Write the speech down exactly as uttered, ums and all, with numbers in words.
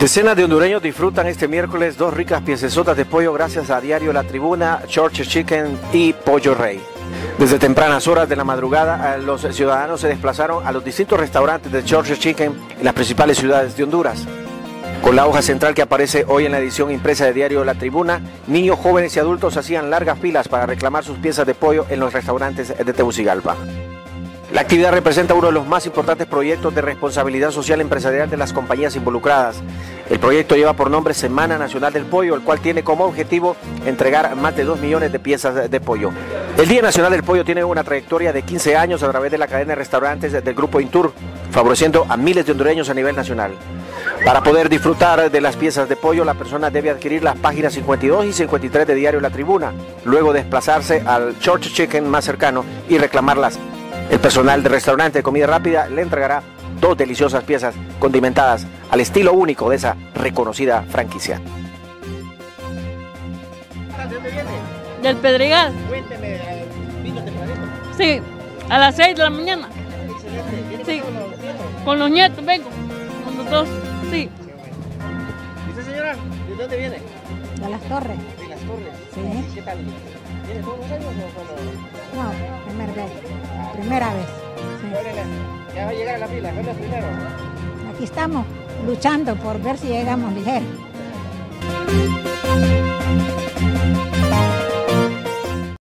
Decenas de hondureños disfrutan este miércoles dos ricas piecesotas de pollo gracias a Diario La Tribuna, Church's Chicken y Pollo Rey. Desde tempranas horas de la madrugada, los ciudadanos se desplazaron a los distintos restaurantes de Church's Chicken en las principales ciudades de Honduras. Con la hoja central que aparece hoy en la edición impresa de Diario La Tribuna, niños, jóvenes y adultos hacían largas filas para reclamar sus piezas de pollo en los restaurantes de Tegucigalpa. La actividad representa uno de los más importantes proyectos de responsabilidad social empresarial de las compañías involucradas. El proyecto lleva por nombre Semana Nacional del Pollo, el cual tiene como objetivo entregar más de dos millones de piezas de pollo. El Día Nacional del Pollo tiene una trayectoria de quince años a través de la cadena de restaurantes del Grupo Intur, favoreciendo a miles de hondureños a nivel nacional. Para poder disfrutar de las piezas de pollo, la persona debe adquirir las páginas cincuenta y dos y cincuenta y tres de Diario La Tribuna, luego desplazarse al Church's Chicken más cercano y reclamarlas. El personal del restaurante de comida rápida le entregará dos deliciosas piezas condimentadas al estilo único de esa reconocida franquicia. ¿De dónde viene? Del Pedregal. Cuénteme, ¿vino tempranito? Sí, a las seis de la mañana. Excelente. ¿Viene Sí. con los nietos? Con los nietos vengo, con los dos, sí. Qué bueno. ¿Y usted, señora? ¿De dónde viene? De las torres. De las Torres. Sí. ¿Qué tal? ¿Viene todos los años o solo? No, primera vez. Primera vez. ¿Cuál es la- Ya va a llegar a la fila, ¿cuál es el primero? Sí. Aquí estamos luchando por ver si llegamos ligero.